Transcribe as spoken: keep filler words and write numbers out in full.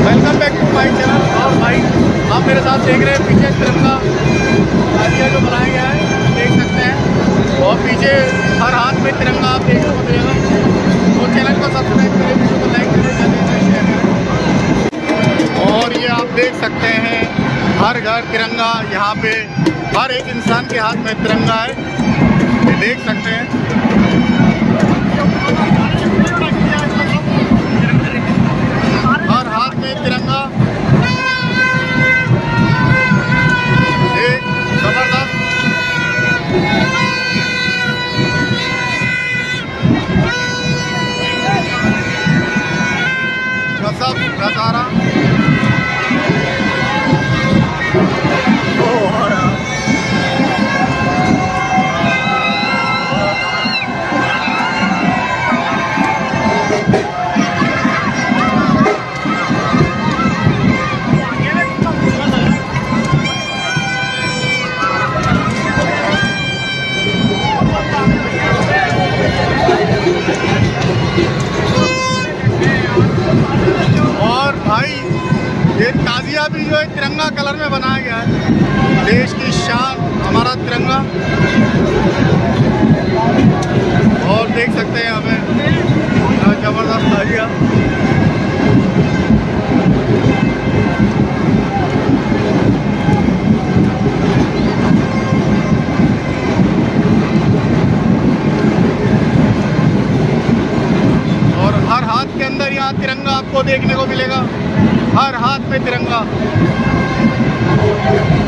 Welcome back to my channel. और भाई आप मेरे साथ देख रहे हैं पीछे तिरंगा ताजिया जो बनाया गया है, देख सकते हैं। और पीछे हर हाथ में तिरंगा आप देखने को मिलेगा। तो चैनल को सब्सक्राइब करें, वीडियो को लाइक करें, ज़्यादा से शेयर करें। और ये आप देख सकते हैं हर घर तिरंगा, यहाँ पे हर एक इंसान के हाथ में तिरंगा है, ये देख सकते हैं। हर हाथ में तिरंगा, एक जबरदस्त गजब नजारा। और भाई ये ताजिया भी जो है तिरंगा कलर में बनाया गया है, देश की शान हमारा तिरंगा। और देख सकते हैं हमें जबरदस्त ताजिया। और हर हाथ के अंदर यहाँ तिरंगा आपको देखने को मिलेगा, हर हाथ में तिरंगा।